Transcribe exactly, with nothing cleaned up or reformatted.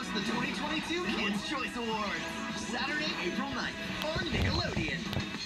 host the twenty twenty-two Kids' Choice Awards, Saturday, April ninth, on Nickelodeon.